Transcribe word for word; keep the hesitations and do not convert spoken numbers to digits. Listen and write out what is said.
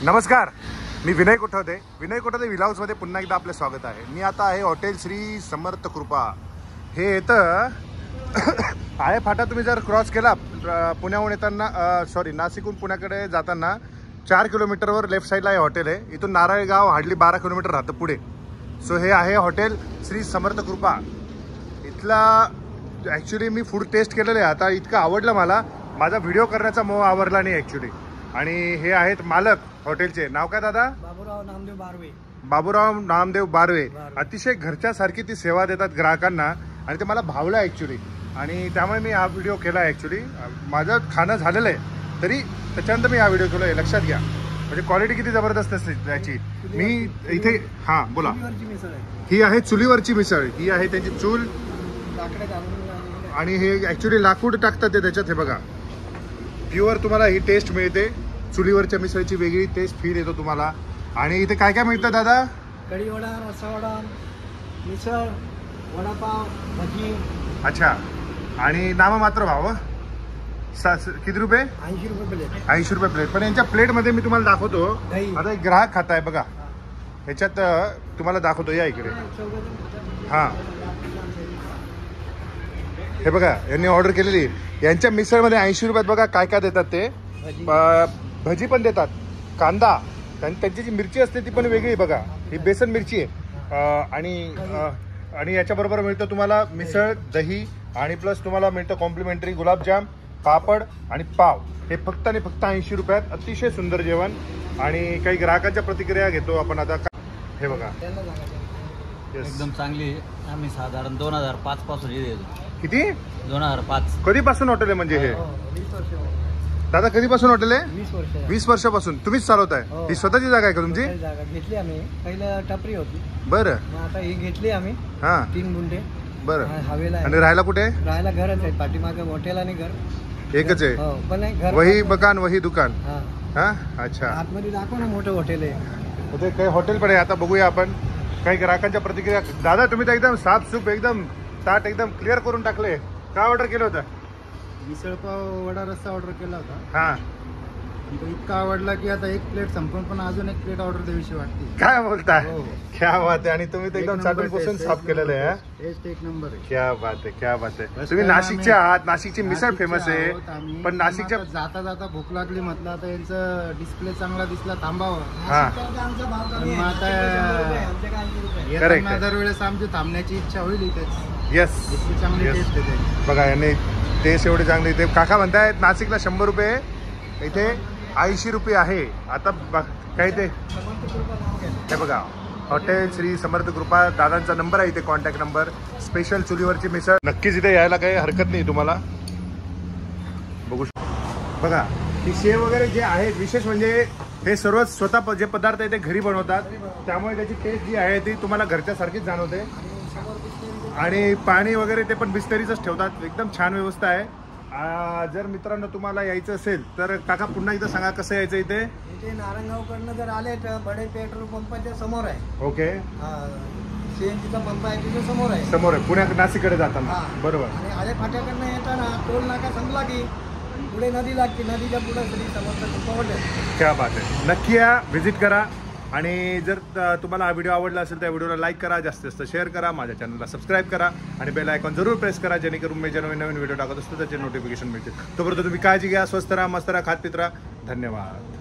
नमस्कार, मी विनय कोठावते. विनय कोठावते विलाउसमध्ये पुन्हा एकदा आपले स्वागत आहे. मी आता आहे हॉटेल श्री समर्थ कृपा. हे येतं आहे फाटा. तुम्ही जर क्रॉस केला पुण्याहून येताना, सॉरी नाशिकहून पुण्याकडे जाताना चार किलोमीटरवर लेफ्ट साईडला हे हॉटेल आहे. इथून नारायणगाव हार्डली बारा किलोमीटर राहतं पुढे. सो हे आहे हॉटेल श्री समर्थ कृपा. इथला ॲक्च्युली मी फूड टेस्ट केलेलं आहे. आता इतकं आवडलं मला, माझा व्हिडिओ करण्याचा मोह आवरला नाही ॲक्च्युली. आणि हे आहेत मालक हॉटेलचे. नाव काय दादा? बाबूराव नामदेव बारवे. बाबूराव नामदेव बारवे. अतिशय घरच्यासारखी ती सेवा देतात ग्राहकांना आणि ते मला भावलं ॲक्च्युली. आणि त्यामुळे मी हा व्हिडिओ केला आहे. ॲक्च्युली माझं खाणं झालेलं आहे तरी त्याच्यानंतर मी हा व्हिडिओ केला आहे. लक्षात घ्या, म्हणजे क्वालिटी किती जबरदस्त असते त्याची. मी इथे हां बोला. ही आहे चुलीवरची मिसळ. ही आहे त्यांची चूल आणि हे ॲक्च्युली लाकूड टाकतात ते त्याच्यात. हे बघा, प्युअर तुम्हाला ही टेस्ट मिळते. चुलीवरच्या मिसळची वेगळी टेस्ट फील येतो तुम्हाला. आणि इथे काय काय मिळतं दादा? कढी वडा, रस्सावडा, मिसळ, वडापाव, भजी. अच्छा. आणि नाममात्र भाव किती रुपये? ऐंशी रुपये प्लेट. ऐंशी रुपये प्लेट. पण यांच्या प्लेटमध्ये मी तुम्हाला दाखवतो. आता एक ग्राहक खात आहे बघा, ह्याच्यात तुम्हाला दाखवतो. या इकडे. हां, हे बघा यांनी ऑर्डर केलेली. यांच्या मिसळमध्ये ऐंशी रुपयात बघा काय काय देतात ते. भजी पण देतात, कांदा, त्यांची जी मिरची असते ती पण वेगळी बघा. ही बेसन मिरची आहे. आणि आणि याच्याबरोबर मिळतं तुम्हाला मिसळ, दही आणि प्लस तुम्हाला मिळतं कॉम्प्लिमेंटरी गुलाबजाम, पापड आणि पाव. हे फक्त आणि फक्त ऐंशी रुपयात. अतिशय सुंदर जेवण. आणि काही ग्राहकांच्या प्रतिक्रिया घेतो आपण आता. हे बघा, एकदम चांगली. आम्ही साधारण दोन हजार पाच पासून येतो. किती? दोन हजार पाच. कधीपासून हॉटेल आहे म्हणजे हे? दादा कधीपासून हॉटेल आहे? वीस वर्ष. वीस वर्षापासून तुम्हीच चालवताय? ही स्वतःची जागा आहे का तुमची? जागा घेतली आम्ही. पहिलं टपरी होती. बरं. आता ही घेतली आम्ही. हा, तीन गुंठे. बरं. हवेला. आणि राहायला कुठे? राहायला घरच आहे. पाठीमागे हॉटेल आणि घर एकच आहे? हो, पण घर. वही मकान वही दुकान. हा. हा, अच्छा. आतमध्ये दाखव ना, मोठं हॉटेल आहे. ते काही हॉटेल पण आहे. आता बघूया आपण काही ग्राहकांच्या प्रतिक्रिया. दादा तुम्ही तर एकदम साफ सूप, एकदम ताट एकदम क्लिअर करून टाकले. काय ऑर्डर केलं होतं? मिसळ पाव, वडा, रस्सा ऑर्डर केला होता. हा. इतका आवडला की आता एक प्लेट संपून पण अजून एक प्लेट ऑर्डर द्यावीशी वाटते. काय बोलताय? हो. क्या बात आहे. आणि तुम्ही तर एकदम चाटून पुसून साफ केलेलं आहे. टेस्ट एक नंबर आहे. क्या बात आहे, क्या बात आहे. तुम्ही नाशिकचे आहात, नाशिकची मिसळ फेमस आहे. पण नाशिकच्या जाता जाता भूक लागली म्हटलं आता यांचं डिस्प्ले चांगला दिसला, थांबावं. हा, आता दरवेळेस आमची थांबण्याची इच्छा होईल इथेच. येस, इतकी चांगली टेस्ट आहे. बघा यांनी टेस्ट एवढी चांगली. ते काका म्हणतायत नाशिकला शंभर रुपये, इथे ऐंशी रुपये आहे. आता काही ते हे बघा, हॉटेल श्री समर्थ कृपा. दादांचा नंबर आहे इथे, कॉन्टॅक्ट नंबर. स्पेशल चुलीवरची मिसळ. नक्कीच इथे यायला काही हरकत नाही तुम्हाला. बघू शकता बघा, ही शेव वगैरे जे आहेत, विशेष म्हणजे हे सर्व स्वतः जे पदार्थ आहे ते घरी बनवतात. त्यामुळे त्याची टेस्ट जी आहे ती तुम्हाला घरच्यासारखीच जाणवते. आणि पाणी वगैरे ते पण बिस्लरीचंच ठेवतात. एकदम छान व्यवस्था आहे. जर मित्रांनो तुम्हाला यायचं असेल तर काका पुन्हा एकदा सांगा कसं यायचं इथे. इथे नारायणगावकडनं जर आले तर बडे पेट्रोल पंपाच्या समोर आहे. ओके. सीएनजीचा पंप आहे तिथे समोर आहे. समोर आहे, पुण्यात नाशिककडे जाताना. बरोबर. आणि आले फाट्याकडनं येताना टोल नाका संपला की पुढे नदी लागते. नदीच्या पुढे श्री समर्थ कृपा हॉटेल. क्या बात आहे. नक्की या, व्हिजिट करा. आणि जर तुम्हाला हा व्हिडिओ आवडला असेल तर व्हिडिओला लाईक करा, जास्तीत जास्त शेअर करा, माझ्या चॅनलला सबस्क्राईब करा आणि बेल आयकॉन जरूर प्रेस करा, जेणेकरून मी जे नवीन नवीन व्हिडिओ टाकत असतो त्याचे नोटिफिकेशन मिळतील. तोपर्यंत तुम्ही काळजी घ्या, स्वस्त राहा, मस्त राहा, खात पित राहा. धन्यवाद.